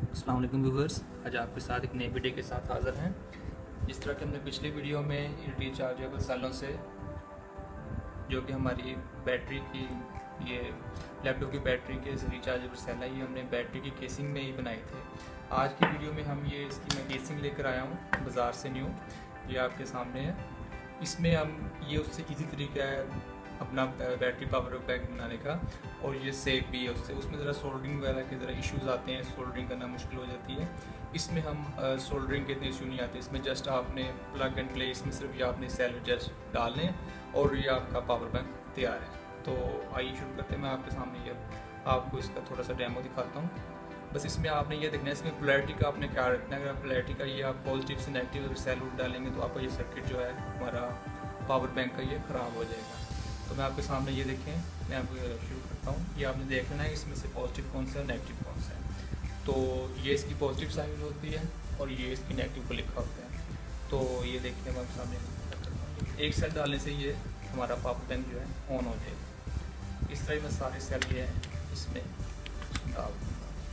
अस्सलाम वालेकुम व्यूवर्स, आज आपके साथ एक नए वीडियो के साथ हाज़िर हैं। जिस तरह कि हमने पिछले वीडियो में रिचार्जेबल सेलों से जो कि हमारी बैटरी की ये लैपटॉप की बैटरी के रिचार्जेबल सेल है, ये हमने बैटरी की केसिंग में ही बनाए थे। आज की वीडियो में हम ये इसकी मैं केसिंग लेकर आया हूँ बाज़ार से न्यू, ये आपके सामने है। इसमें हम ये उससे इजी तरीका है अपना बैटरी पावर बैंक बनाने का, और ये सेफ भी है उससे। उसमें ज़रा सोल्डरिंग वगैरह के ज़रा इश्यूज़ आते हैं, सोल्डरिंग करना मुश्किल हो जाती है। इसमें हम सोल्डरिंग के इतने इशू नहीं आते। इसमें जस्ट आपने प्लग एंड प्ले, इसमें सिर्फ ये आपने सेल जस्ट डाल लें और ये आपका पावर बैंक तैयार है। तो आइए शुरू करते हैं। मैं आपके सामने ये आपको इसका थोड़ा सा डेमो दिखाता हूँ। बस इसमें आपने ये देखना है, इसमें पोलैरिटी का आपने क्या रखना है। अगर पोलैरिटी का ये आप पॉजिटिव से नेगेटिव अगर सेल डालेंगे तो आपका ये सर्किट जो है हमारा पावर बैंक का ये ख़राब हो जाएगा। तो मैं आपके सामने ये देखें, मैं आपको शुरू करता हूँ। ये आपने देख लेना है इसमें से पॉजिटिव कौन सा है, नेगेटिव कौन सा है। तो ये इसकी पॉजिटिव साइड होती है और ये इसकी नेगेटिव को लिखा होता है। तो ये देखिए मैं आपके सामने एक सेल डालने से ये हमारा पावर बैंक जो है ऑन हो जाएगा। इस तरह मैं सारे सेल ये हैं इसमें डाल दूँगा।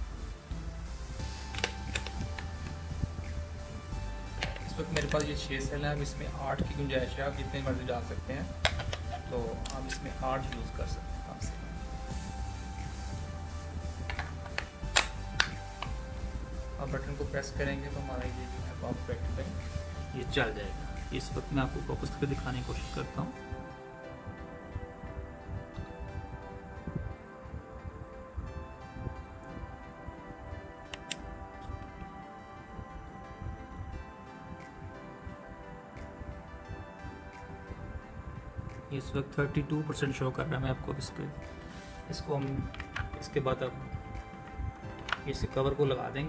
इस वक्त मेरे पास ये 6 सेल हैं। अब इसमें 8 की गुंजाइश है, आप जितने मर्जी डाल सकते हैं। तो हम इसमें 8 यूज़ कर सकते हैं कम से कम। अब बटन को प्रेस करेंगे तो हमारा ये जो है पावर बैंक ये चल जाएगा। इस वक्त मैं आपको फोकस करके दिखाने की कोशिश करता हूँ। इस वक्त 32% शो कर रहा है। मैं आपको इसको हम इसके बाद अब इस कवर को लगा देंगे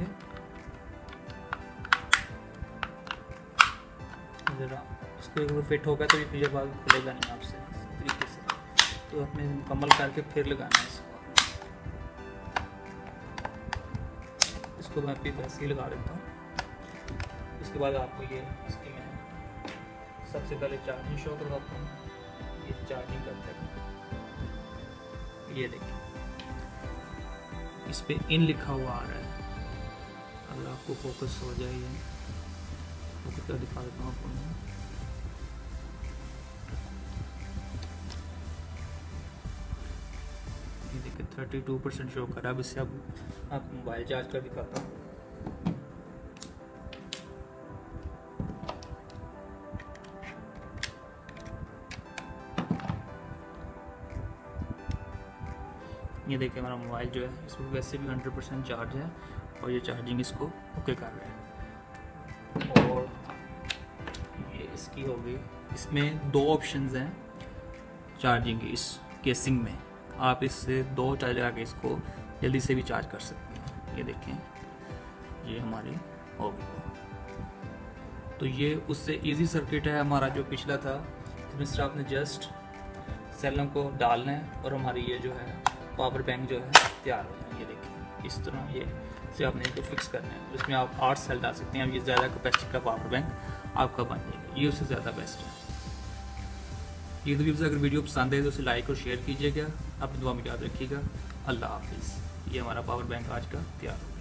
ज़रा। इसको एक बार फिट होगा तो ये बाद खुलेगा नहीं आपसे इस तरीके से। तो आपने मुकम्मल करके फिर लगाना है इसको मैं भी वैसे ही लगा देता हूँ। इसके बाद आपको ये इसकी मैं सबसे पहले चार्जिंग शो करवाता हूँ। ये चार्जिंग करते हैं, ये देखिए इस पे इन लिखा हुआ आ रहा है। अगर आपको फोकस हो जाए, ये फोकस कर दिखा देता हूँ आपको। ये देखिए 32% शो कर रहा है। अब इससे अब आप मोबाइल चार्ज कर दिखाता हूँ। ये देखिए हमारा मोबाइल जो है इसमें वैसे भी 100% चार्ज है और ये चार्जिंग इसको ओके कर रहा है। और ये इसकी हो गई। इसमें 2 ऑप्शंस हैं चार्जिंग की। इस केसिंग में आप इससे 2 चार्ज लगा के इसको जल्दी से भी चार्ज कर सकते हैं। ये देखें ये हमारी हो गई। तो ये उससे इजी सर्किट है हमारा जो पिछला था। इसमें सिर्फ आपने जस्ट सेलों को डालना है और हमारी ये जो है पावर बैंक जो है तैयार हो जाए। ये देखिए इस तरह ये से आपने इसको फिक्स करना है। इसमें आप 8 सेल डाल सकते हैं। अब ये ज़्यादा कैपेसिटी का पावर बैंक आपका बन जाएगा। ये उससे ज़्यादा बेस्ट है। ये तो व्यूअर्स, अगर वीडियो पसंद है तो उसे लाइक और शेयर कीजिएगा। अपनी दुआ में याद रखिएगा। अल्लाह हाफिज़। ये हमारा पावर बैंक आज का तैयार हो गया।